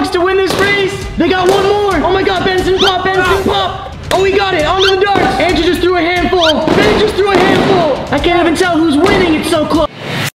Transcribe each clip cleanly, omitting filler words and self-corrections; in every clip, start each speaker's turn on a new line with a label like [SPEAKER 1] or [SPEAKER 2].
[SPEAKER 1] bucks to win this race. They got one more. Oh my God, Benson pop, Benson pop. Oh, he got it. Onto the darts. Andrew just threw a handful. Ben just threw a handful. I can't even tell who's winning. It's so close.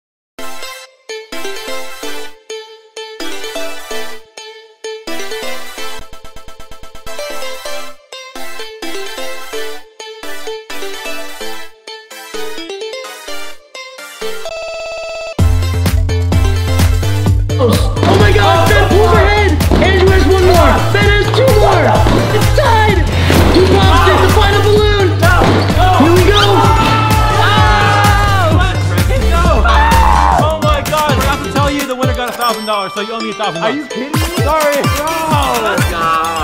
[SPEAKER 1] Oh my God, Ben pulls ahead. Andrew has one more. Ben has two more. It's tied. He pops it, the final balloon. Here we go.
[SPEAKER 2] Let's freaking go. Oh my God, I forgot to tell you the winner got $1,000, so you owe me $1,000.
[SPEAKER 3] Are you kidding me?
[SPEAKER 2] Sorry. Let's go.